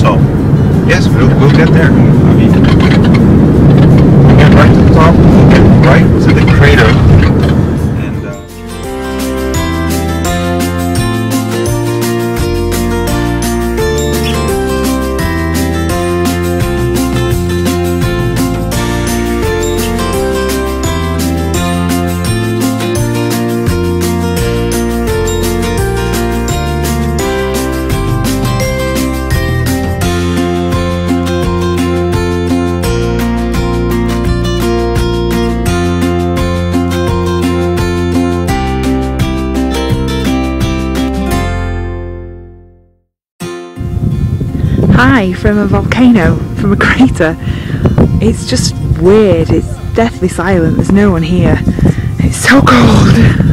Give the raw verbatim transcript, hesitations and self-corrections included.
So, yes, we'll, we'll get there. I mean, we'll get right to the top, we'll get right to the crater. And, uh, Hi from a volcano, from a crater. It's just weird, it's deathly silent, there's no one here. It's so cold.